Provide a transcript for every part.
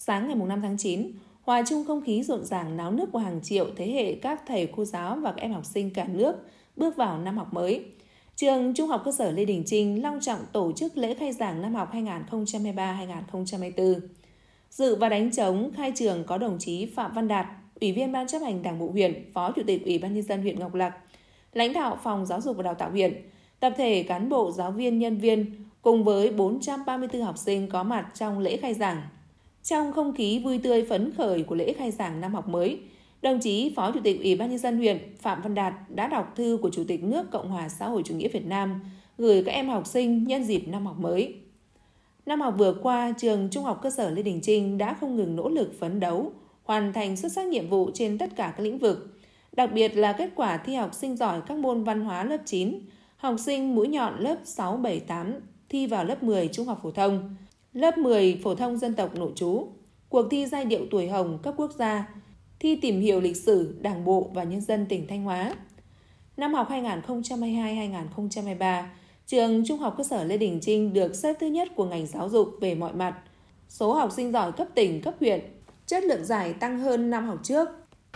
Sáng ngày 5 tháng 9, hòa chung không khí rộn ràng náo nức của hàng triệu thế hệ các thầy cô giáo và các em học sinh cả nước bước vào năm học mới. Trường Trung học cơ sở Lê Đình Chinh long trọng tổ chức lễ khai giảng năm học 2023-2024. Dự và đánh trống khai trường có đồng chí Phạm Văn Đạt, Ủy viên Ban chấp hành Đảng bộ huyện, Phó Chủ tịch Ủy ban nhân dân huyện Ngọc Lặc, lãnh đạo Phòng Giáo dục và Đào tạo huyện, tập thể cán bộ, giáo viên, nhân viên cùng với 434 học sinh có mặt trong lễ khai giảng. Trong không khí vui tươi phấn khởi của lễ khai giảng năm học mới, đồng chí Phó Chủ tịch Ủy ban nhân dân huyện Phạm Văn Đạt đã đọc thư của Chủ tịch nước Cộng hòa xã hội chủ nghĩa Việt Nam gửi các em học sinh nhân dịp năm học mới. Năm học vừa qua, trường Trung học cơ sở Lê Đình Chinh đã không ngừng nỗ lực phấn đấu, hoàn thành xuất sắc nhiệm vụ trên tất cả các lĩnh vực. Đặc biệt là kết quả thi học sinh giỏi các môn văn hóa lớp 9, học sinh mũi nhọn lớp 6, 7, 8 thi vào lớp 10 Trung học phổ thông, lớp 10 phổ thông dân tộc nội trú, cuộc thi giai điệu tuổi hồng cấp quốc gia, thi tìm hiểu lịch sử, Đảng bộ và nhân dân tỉnh Thanh Hóa. Năm học 2022-2023, trường Trung học cơ sở Lê Đình Chinh được xếp thứ nhất của ngành giáo dục về mọi mặt. Số học sinh giỏi cấp tỉnh, cấp huyện, chất lượng giải tăng hơn năm học trước.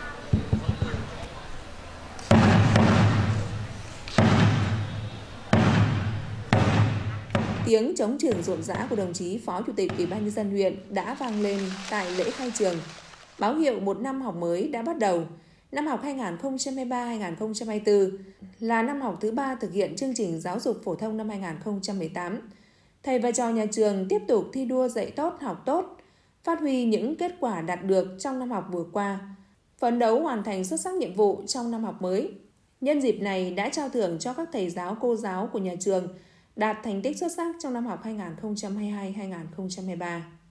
Tiếng trống trường rộn rã của đồng chí Phó Chủ tịch Ủy ban nhân dân huyện đã vang lên tại lễ khai trường, báo hiệu một năm học mới đã bắt đầu. Năm học 2023-2024 là năm học thứ 3 thực hiện chương trình giáo dục phổ thông năm 2018. Thầy và trò nhà trường tiếp tục thi đua dạy tốt, học tốt, phát huy những kết quả đạt được trong năm học vừa qua, phấn đấu hoàn thành xuất sắc nhiệm vụ trong năm học mới. Nhân dịp này đã trao thưởng cho các thầy giáo, cô giáo của nhà trường đạt thành tích xuất sắc trong năm học 2022-2023.